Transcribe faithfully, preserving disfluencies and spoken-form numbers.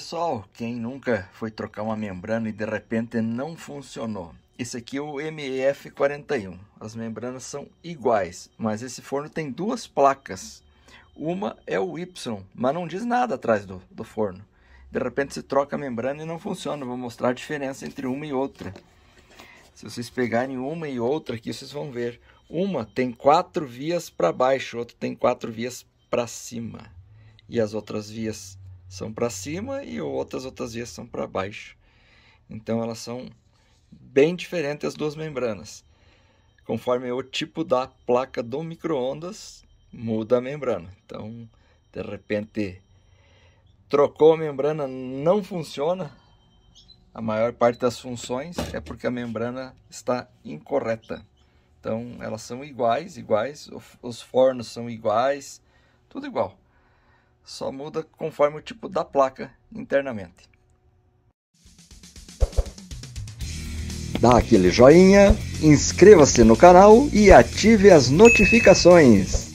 pessoal, quem nunca foi trocar uma membrana e de repente não funcionou? Esse aqui é o M E F quarenta e um, as membranas são iguais, mas esse forno tem duas placas. Uma é o Y, mas não diz nada atrás do, do forno. De repente se troca a membrana e não funciona, vou mostrar a diferença entre uma e outra. Se vocês pegarem uma e outra aqui, vocês vão ver. Uma tem quatro vias para baixo, outra tem quatro vias para cima. E as outras vias são para cima e outras outras vias são para baixo. Então elas são bem diferentes as duas membranas. Conforme o tipo da placa do micro-ondas, muda a membrana. Então, de repente, trocou a membrana, não funciona. A maior parte das funções é porque a membrana está incorreta. Então, elas são iguais, iguais, os fornos são iguais, tudo igual. Só muda conforme o tipo da placa internamente. Dá aquele joinha, inscreva-se no canal e ative as notificações.